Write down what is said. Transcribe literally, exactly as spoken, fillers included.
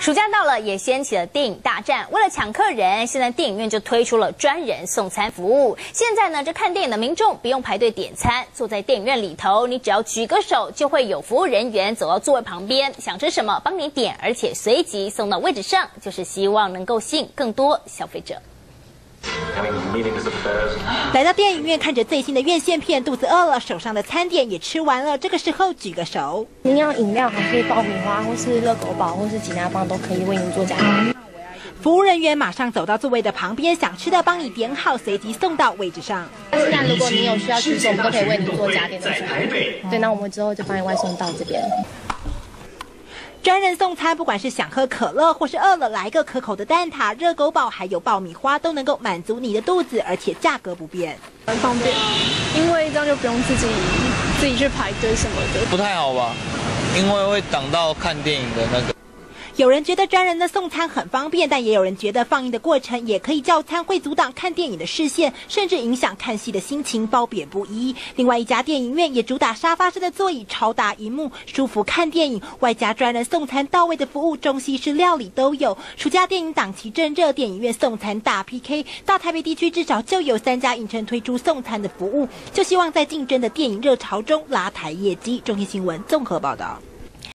暑假到了，也掀起了电影大战。为了抢客人，现在电影院就推出了专人送餐服务。现在呢，这看电影的民众不用排队点餐，坐在电影院里头，你只要举个手，就会有服务人员走到座位旁边，想吃什么帮你点，而且随即送到位置上，就是希望能够吸引更多消费者。 来到电影院，看着最新的院线片，肚子饿了，手上的餐点也吃完了。这个时候举个手， 您要饮料还是爆米花，或是热狗堡，或是吉拿棒都可以为您做加点。 服务人员马上走到座位的旁边，想吃的帮你点好，随即送到位置上。 现在如果你有需要取手，我们都可以为您做加点的选择。对，那我们之后就帮你外送到这边。 专人送餐，不管是想喝可乐或是饿了来个可口的蛋挞、热狗堡，还有爆米花，都能够满足你的肚子，而且价格不变， 很方便，因为这样就不用自己自己去排队什么的。 不太好吧？因为会挡到看电影的那个。 有人觉得专人的送餐很方便，但也有人觉得放映的过程也可以叫餐，会阻挡看电影的视线，甚至影响看戏的心情，褒贬不一。另外一家电影院也主打沙发式的座椅、超大荧幕，舒服看电影，外加专人送餐到位的服务，中西式料理都有。暑假电影档期正热，电影院送餐大 P K， 大台北地区至少就有三家影城推出送餐的服务，就希望在竞争的电影热潮中拉抬业绩。中天新闻综合报道。